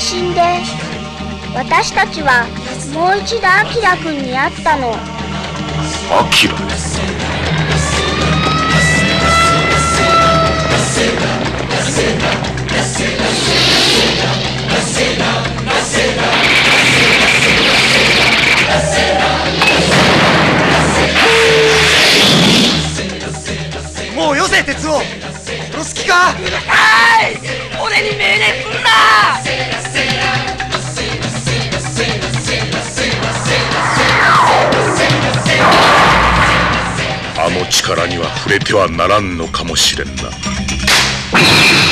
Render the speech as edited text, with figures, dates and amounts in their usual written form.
死んで、私たちはもう一度アキラ君に会ったの。 アキラ？ もうよせ、鉄を殺す気か？ うるさい！俺に命令すんな！ あの力には触れてはならんのかもしれんな。